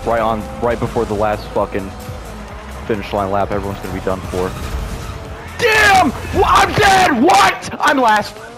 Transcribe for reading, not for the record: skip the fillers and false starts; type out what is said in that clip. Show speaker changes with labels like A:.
A: right before the last fucking finish line lap, everyone's gonna be done for. Damn! I'm dead! What? I'm last.